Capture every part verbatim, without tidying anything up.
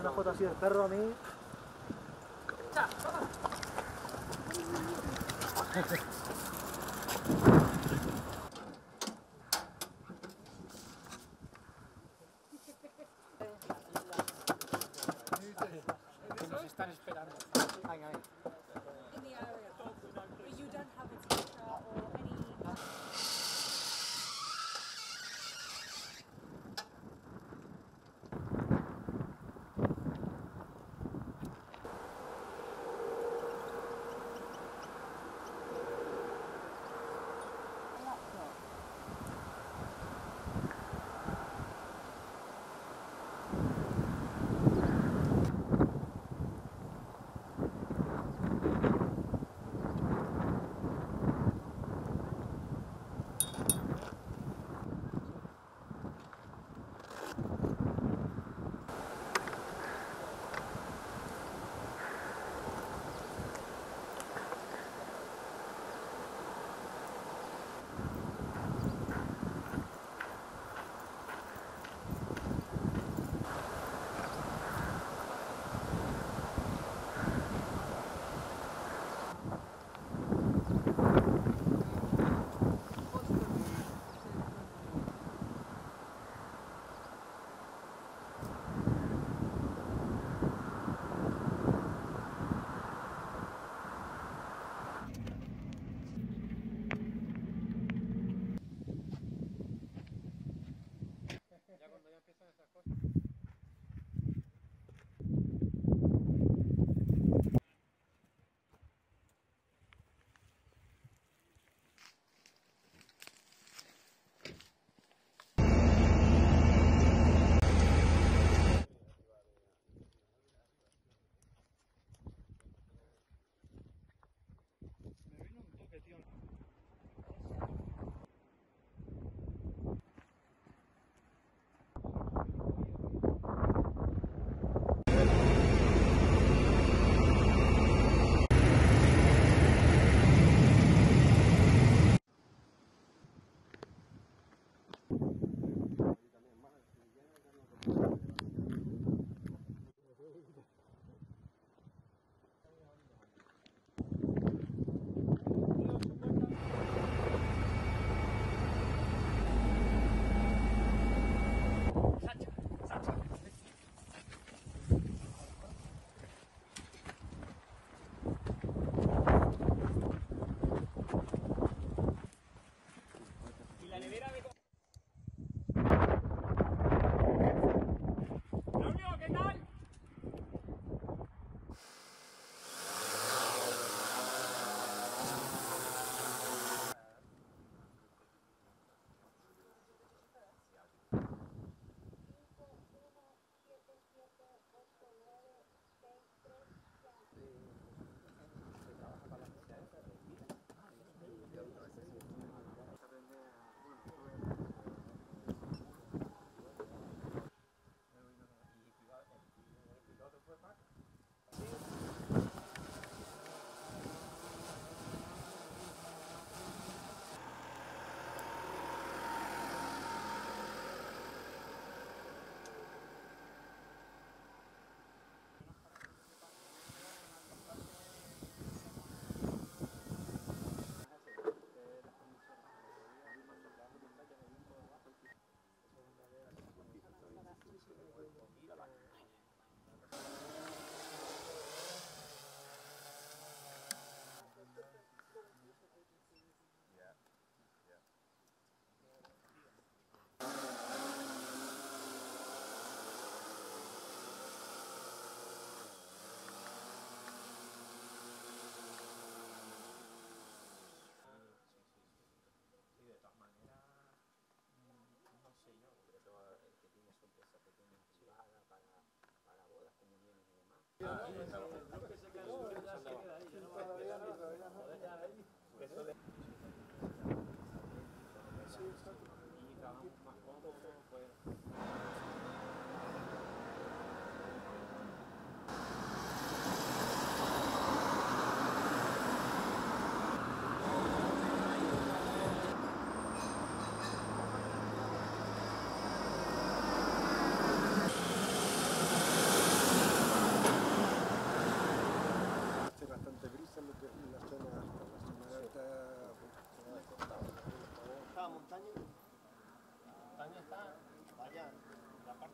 una foto así del perro a mí. Nos están esperando. Venga, venga.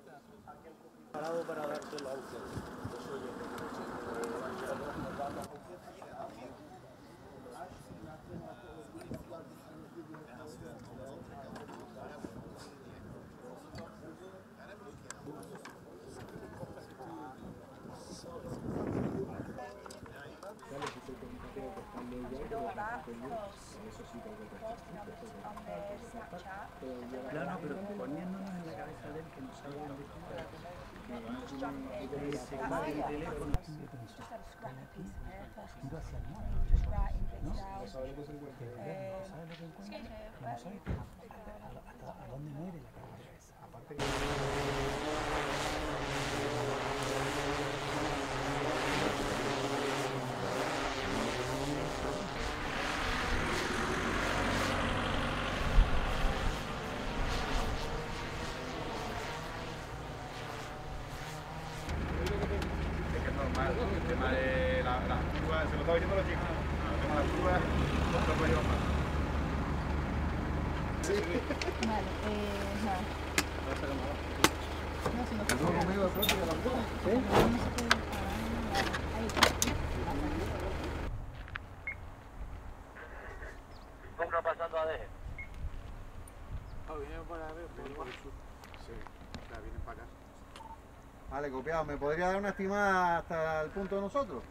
Parado para dárselo a usted. No, no, pero poniéndonos en la cabeza de él que no sabe dónde está, que se pague el teléfono. Ido hacia el norte, ¿no? No sabe lo que se encuentra. ¿Sabe lo que encuentra? Que no sabe hasta, hasta a dónde muere la carretera esa. Aparte que... El tema de las la curvas, se lo estaba diciendo a los chicos, el tema de las curvas, los otros llevan más. Sí. Vale, eh, nada. No, si no se ¿No conmigo de frente que la curva? ¿Sí? Ahí. Compra pasando a D G. Ah, vienen para arriba, por el sur. Sí, o sea, vienen para acá. Vale, copiado. ¿Me podría dar una estimada hasta el punto de nosotros?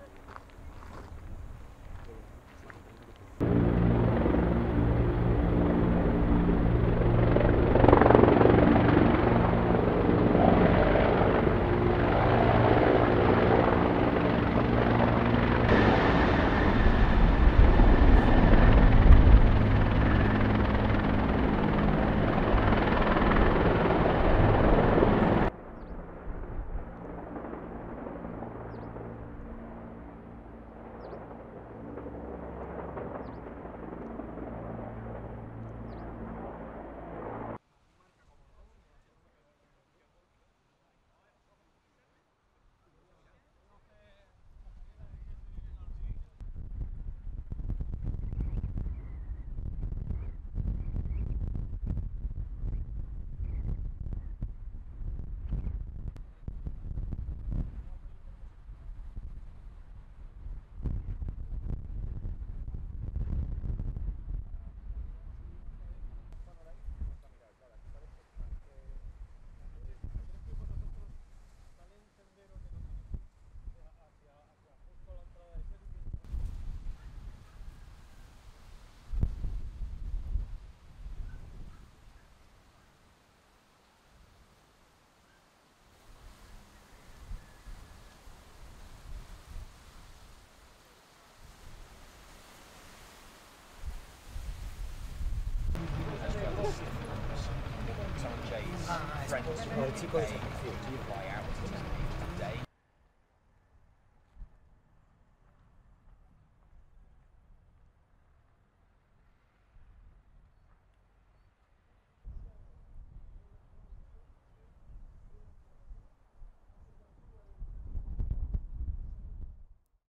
Jay's friends from N eighteen G fly out to Tenerife.